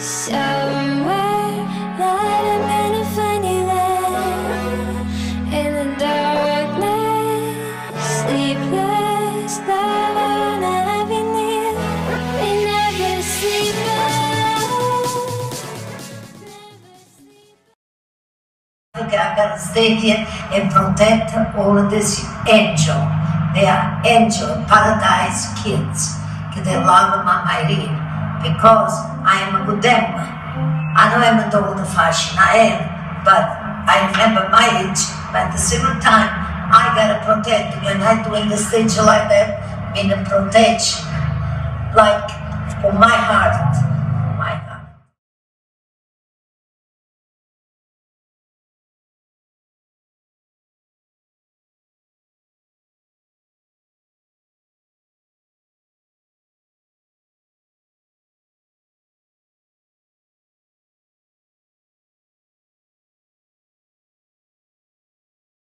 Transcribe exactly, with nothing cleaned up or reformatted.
Somewhere that I'm gonna find you there, in the darkness, sleepless, love, I'll never be near. We never sleep I think I'm gonna stay here and protect all of these angels. They are angel paradise kids. They love my Irene because I am a good demon. I know I'm not old fashioned, I am, but I remember my age, but at the same time, I gotta protect. When I doing the stage like that, mean the protection, like for my heart.